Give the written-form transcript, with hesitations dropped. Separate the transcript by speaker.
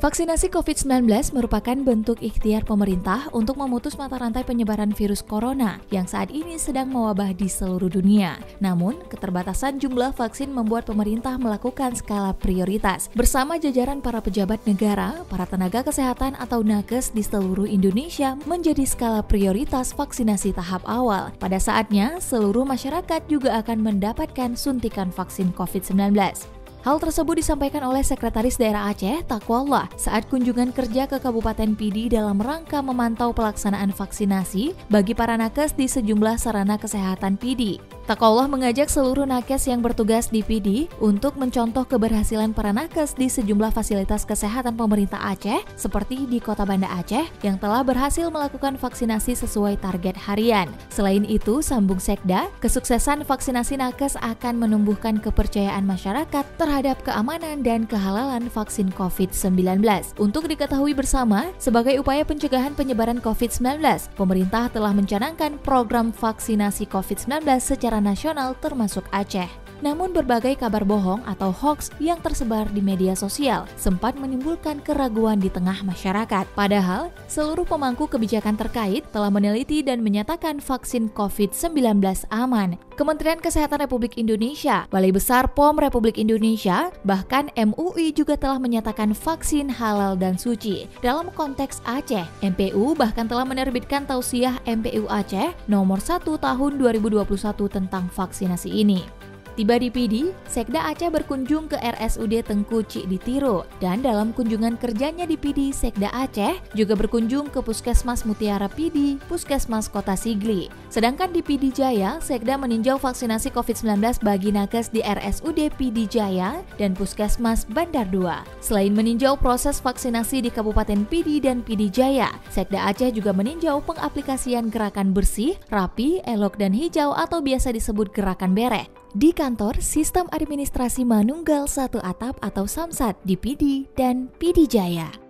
Speaker 1: Vaksinasi COVID-19 merupakan bentuk ikhtiar pemerintah untuk memutus mata rantai penyebaran virus corona yang saat ini sedang mewabah di seluruh dunia. Namun, keterbatasan jumlah vaksin membuat pemerintah melakukan skala prioritas. Bersama jajaran para pejabat negara, para tenaga kesehatan atau nakes di seluruh Indonesia menjadi skala prioritas vaksinasi tahap awal. Pada saatnya, seluruh masyarakat juga akan mendapatkan suntikan vaksin COVID-19. Hal tersebut disampaikan oleh Sekretaris Daerah Aceh, Taqwallah, saat kunjungan kerja ke Kabupaten Pidi dalam rangka memantau pelaksanaan vaksinasi bagi para nakes di sejumlah sarana kesehatan Pidi. Taqwallah mengajak seluruh nakes yang bertugas di Pidi untuk mencontoh keberhasilan para nakes di sejumlah fasilitas kesehatan pemerintah Aceh, seperti di Kota Banda Aceh yang telah berhasil melakukan vaksinasi sesuai target harian. Selain itu, sambung Sekda, kesuksesan vaksinasi nakes akan menumbuhkan kepercayaan masyarakat terhadap keamanan dan kehalalan vaksin COVID-19. Untuk diketahui bersama, sebagai upaya pencegahan penyebaran COVID-19, pemerintah telah mencanangkan program vaksinasi COVID-19 secara nasional termasuk Aceh. Namun berbagai kabar bohong atau hoax yang tersebar di media sosial sempat menimbulkan keraguan di tengah masyarakat. Padahal, seluruh pemangku kebijakan terkait telah meneliti dan menyatakan vaksin COVID-19 aman. Kementerian Kesehatan Republik Indonesia, Balai Besar POM Republik Indonesia, bahkan MUI juga telah menyatakan vaksin halal dan suci. Dalam konteks Aceh, MPU bahkan telah menerbitkan Tausiah MPU Aceh nomor 1 tahun 2021 tentang vaksinasi ini. Tiba di Pidi, Sekda Aceh berkunjung ke RSUD Tengku Cik Ditiro, dan dalam kunjungan kerjanya di Pidi, Sekda Aceh juga berkunjung ke Puskesmas Mutiara Pidi, Puskesmas Kota Sigli. Sedangkan di Pidi Jaya, Sekda meninjau vaksinasi COVID-19 bagi nakes di RSUD Pidi Jaya dan Puskesmas Bandar 2. Selain meninjau proses vaksinasi di Kabupaten Pidi dan Pidi Jaya, Sekda Aceh juga meninjau pengaplikasian gerakan bersih, rapi, elok dan hijau atau biasa disebut gerakan bereh di kantor Sistem Administrasi Manunggal Satu Atap atau Samsat di Pidi dan Pidi Jaya.